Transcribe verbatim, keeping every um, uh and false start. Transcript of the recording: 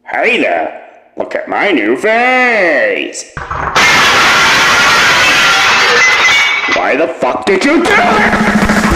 Hey there, look at my new vase! Why the fuck did you do it?